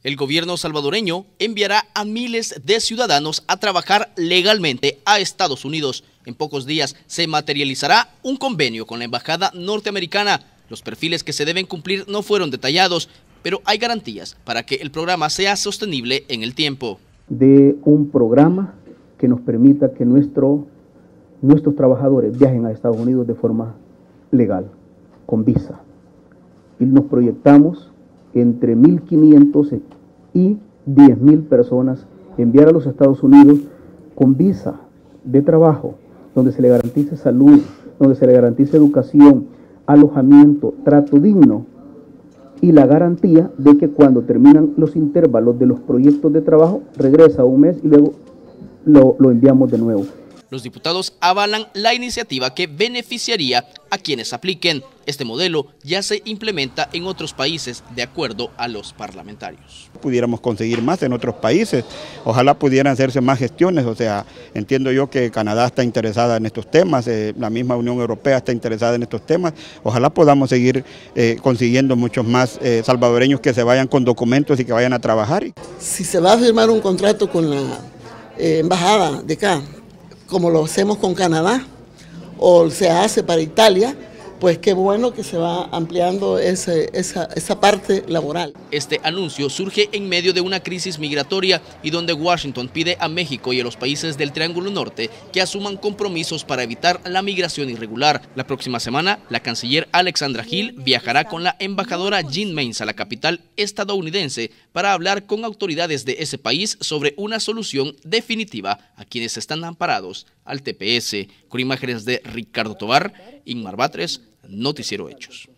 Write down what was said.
El gobierno salvadoreño enviará a miles de ciudadanos a trabajar legalmente a Estados Unidos. En pocos días se materializará un convenio con la embajada norteamericana. Los perfiles que se deben cumplir no fueron detallados, pero hay garantías para que el programa sea sostenible en el tiempo. De un programa que nos permita que nuestros trabajadores viajen a Estados Unidos de forma legal, con visa. Y nos proyectamos entre 1.500 y 10.000 personas enviar a los Estados Unidos con visa de trabajo, donde se le garantice salud, donde se le garantice educación, alojamiento, trato digno y la garantía de que cuando terminan los intervalos de los proyectos de trabajo regresa un mes y luego lo enviamos de nuevo. Los diputados avalan la iniciativa que beneficiaría a quienes apliquen. Este modelo ya se implementa en otros países de acuerdo a los parlamentarios. Pudiéramos conseguir más en otros países, ojalá pudieran hacerse más gestiones, o sea, entiendo yo que Canadá está interesada en estos temas, la misma Unión Europea está interesada en estos temas, ojalá podamos seguir consiguiendo muchos más salvadoreños que se vayan con documentos y que vayan a trabajar. Si se va a firmar un contrato con la embajada de acá, como lo hacemos con Canadá o se hace para Italia, pues qué bueno que se va ampliando esa parte laboral. Este anuncio surge en medio de una crisis migratoria y donde Washington pide a México y a los países del Triángulo Norte que asuman compromisos para evitar la migración irregular. La próxima semana, la canciller Alexandra Hill viajará con la embajadora Jean Mains a la capital estadounidense para hablar con autoridades de ese país sobre una solución definitiva a quienes están amparados al TPS. Con imágenes de Ricardo Tovar, Inmar Batres, Noticiero Hechos.